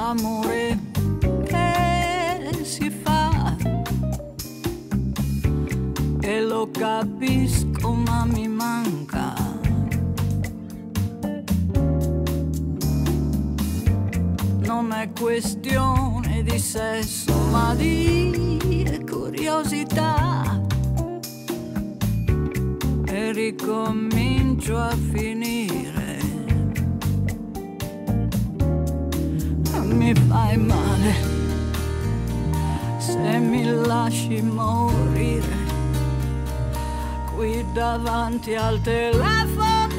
amore che si fa, e lo capisco ma mi manca. Non è questione di sesso ma di curiosità, e ricomincio a finire. Mi fai male se mi lasci morire qui davanti al telefono.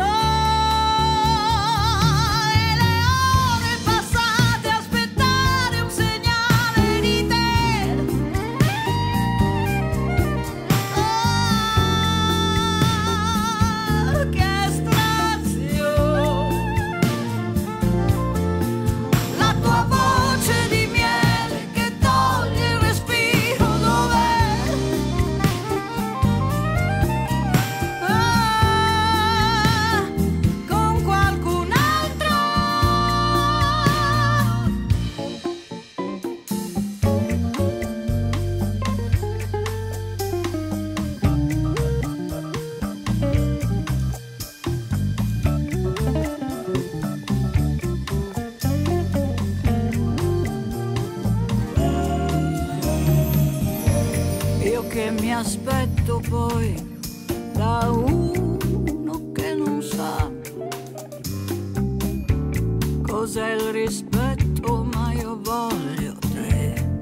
Che mi aspetto poi da uno che non sa cos'è il rispetto, ma io voglio te.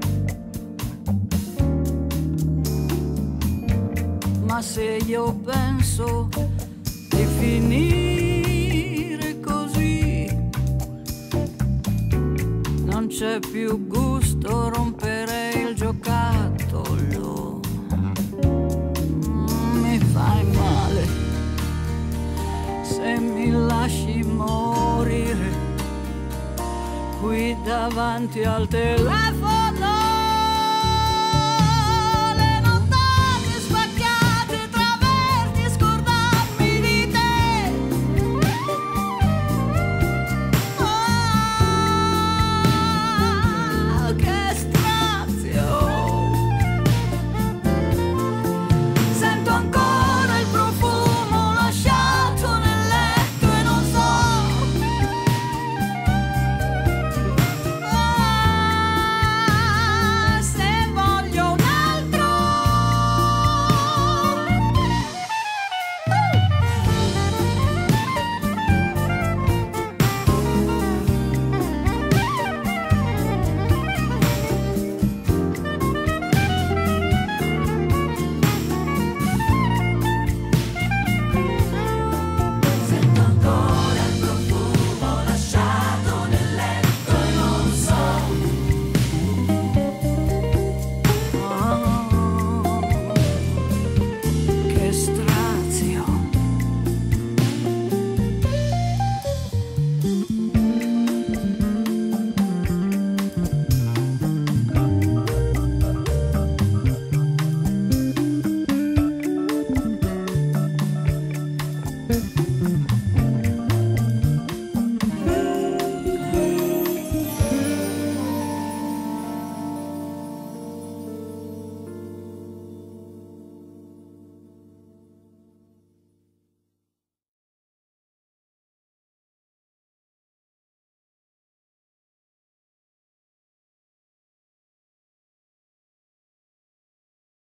Ma se io penso di finire così, non c'è più gusto rompere il giocattolo. Fai male se mi lasci morire qui davanti al telefono.